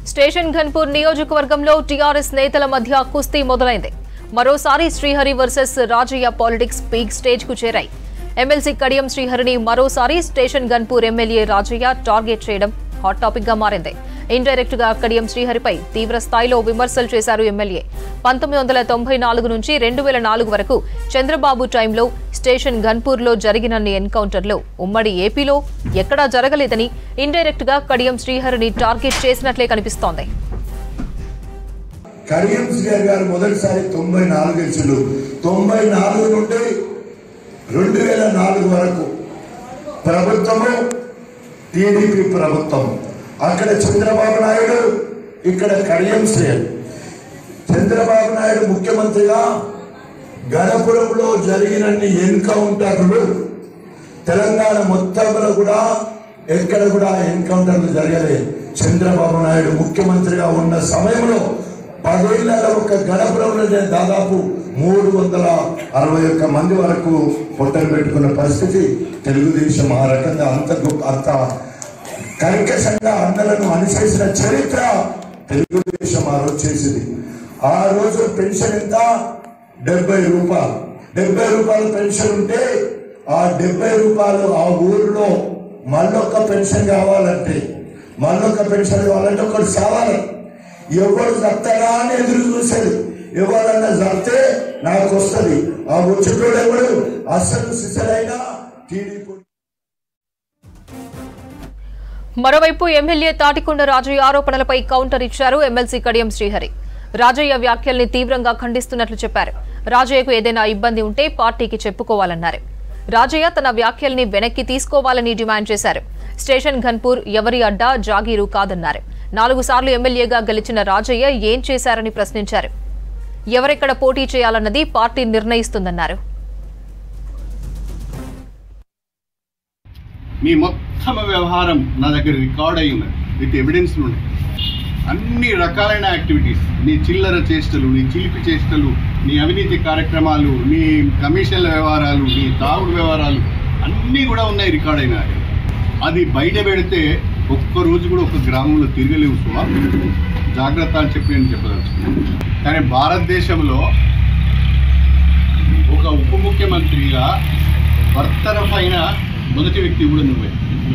Station Ghanpur నియోజకవర్గంలో TRS నేతల మధ్య కుస్తీ మొదలైంది. మరోసారి Srihari versus Rajaiah politics peak stage కు చేరాయి. ఎమ్మెల్సీ కడియం శ్రీహరిని మరోసారి station Ghanpur MLA Rajaiah target చేయడం హాట్ టాపిక్ గా మారింది. ఇండైరెక్ట్ గా కడియం శ్రీహరిపై తీవ్ర స్థాయిలో విమర్శలు చేశారు ఎమ్మెల్యే. 1994 నుంచి 2004 వరకు చంద్రబాబు టైంలో స్టేషన్ ఘన్పూర్ లో జరిగినన్ని ఎన్కౌంటర్లు ఉమ్మడి ఏపీలో ఎక్కడా జరగలేదని ఇండైరెక్ట్ గా కడియం శ్రీహరిని టార్గెట్ చేసినట్లే కనిపిస్తోంది. కడియం శ్రీహరి గారు మొదటిసారి 94 గెలిచారు. 94 నుండి 2004 వరకు ప్రభుత్వము టీడీపీ ప్రభుత్వం. అక్కడ చంద్రబాబు నాయుడు, ఇక్కడ కడియం శ్రీహరి. చంద్రబాబు నాయుడు ముఖ్యమంత్రిగా గణపురంలో జరిగినన్ని ఎన్కౌంటర్లు తెలంగాణ మొత్తంలో కూడా ఎక్కడ కూడా ఎన్కౌంటర్లు జరగలేదు. చంద్రబాబు నాయుడు ముఖ్యమంత్రిగా ఉన్న సమయంలో 10 ఏళ్లలో ఒక గణపురంలో దాదాపు 361 మంది వరకు పొట్టలు పెట్టుకున్న పరిస్థితి. తెలుగుదేశం ఆ రకంగా అంత కర్కశంగా అన్నలను అనిచేసిన చరిత్ర తెలుగుదేశం ఆ రోజు చేసింది. ఆ రోజు పెన్షన్ ఎంత? 70 రూపాయలు. 70 రూపాయల పెన్షన్ ఉంటే ఆ 70 రూపాయలు ఆ ఊరిలో మళ్ళొక్క పెన్షన్ కావాలంటే ఒకటి సావాలి. ఎవరు చస్తాడా అని ఎదురు చూసేది. ఎవరన్నా చస్తే నాకు వస్తుంది. ఆ వచ్చేటోడు ఎవడు? అసలు సిసలైనా టీడీపీ. మరోవైపు ఎమ్మెల్యే తాటికొండ రాజయ్య ఆరోపణలపై కౌంటర్ ఇచ్చారు ఎమ్మెల్సీ కడియం శ్రీహరి. రాజయ్య వ్యాఖ్యల్ని తీవ్రంగా ఖండిస్తున్నట్లు చెప్పారు. రాజయ్యకు ఏదైనా ఇబ్బంది ఉంటే పార్టీకి చెప్పుకోవాలన్నారు. రాజయ్య తన వ్యాఖ్యల్ని వెనక్కి తీసుకోవాలని డిమాండ్ చేశారు. స్టేషన్ ఘన్పూర్ ఎవరి అడ్డా జాగీరు కాదన్నారు. 4 సార్లు ఎమ్మెల్యేగా గెలిచిన రాజయ్య ఏం చేశారని ప్రశ్నించారు. ఎవరెక్కడ పోటీ చేయాలన్నది పార్టీ నిర్ణయిస్తుందన్నారు. మీ మొత్తం వ్యవహారం నా దగ్గర రికార్డ్ అయి ఉన్నది, విత్ ఎవిడెన్స్ ఉన్నాయి. అన్ని రకాలైన యాక్టివిటీస్, నీ చిల్లర చేష్టలు, నీ చిలిపి చేష్టలు, నీ అవినీతి కార్యక్రమాలు, నీ కమిషన్ల వ్యవహారాలు, నీ తాగుడు వ్యవహారాలు అన్నీ కూడా ఉన్నాయి, రికార్డ్ అయినా. అది బయట పెడితే ఒక్కరోజు కూడా ఒక గ్రామంలో తిరగలేవు. సుమా జాగ్రత్త అని చెప్పి నేను చెప్పదలుచుకున్నాను. కానీ భారతదేశంలో ఒక ఉప ముఖ్యమంత్రిగా బర్తరఫ్ అయిన మొదటి వ్యక్తి కూడా నువ్వే.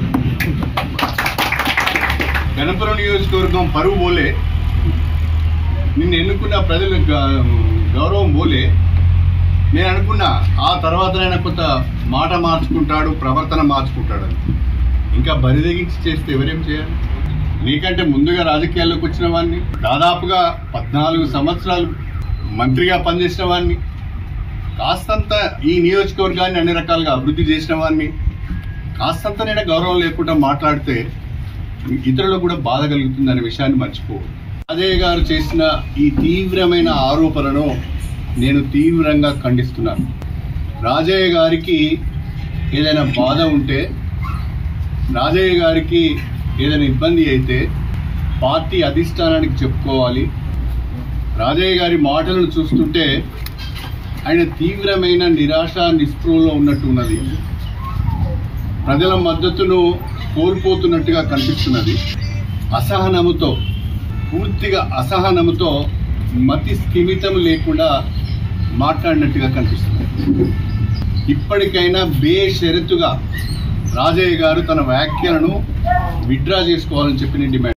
గణపురం నియోజకవర్గం పరువు పోలే, నిన్ను ఎన్నుకున్న ప్రజల గౌరవం పోలే. నేను అనుకున్నా ఆ తర్వాత ఆయన కొంత మాట మార్చుకుంటాడు, ప్రవర్తన మార్చుకుంటాడు అని. ఇంకా బరిదెగించి చేస్తే ఎవరేం చేయాలి? నీకంటే ముందుగా రాజకీయాల్లోకి వచ్చిన వాడిని, దాదాపుగా 14 సంవత్సరాలు మంత్రిగా పనిచేసిన వాడిని, కాస్తంత ఈ నియోజకవర్గాన్ని అన్ని రకాలుగా అభివృద్ధి చేసిన వాడిని, కాస్తంత నేను గౌరవం లేకుండా మాట్లాడితే ఇతరులకు కూడా బాధ కలుగుతుందనే విషయాన్ని మర్చిపో. రాజయ్య గారు చేసిన ఈ తీవ్రమైన ఆరోపణను నేను తీవ్రంగా ఖండిస్తున్నాను. రాజయ్య గారికి ఏదైనా బాధ ఉంటే, రాజయ్య గారికి ఏదైనా ఇబ్బంది అయితే పార్టీ అధిష్టానానికి చెప్పుకోవాలి. రాజయ్య గారి మాటలను చూస్తుంటే ఆయన తీవ్రమైన నిరాశ నిస్పృహలో ఉన్నట్టు ఉన్నది. ప్రజల మద్దతును కోల్పోతున్నట్టుగా కనిపిస్తున్నది. అసహనముతో, పూర్తిగా అసహనముతో, మతి స్థిమితం లేకుండా మాట్లాడినట్టుగా కనిపిస్తుంది. ఇప్పటికైనా బేషరతుగా రాజయ్య గారు తన వ్యాఖ్యలను విత్డ్రా చేసుకోవాలని చెప్పి నేను డిమాండ్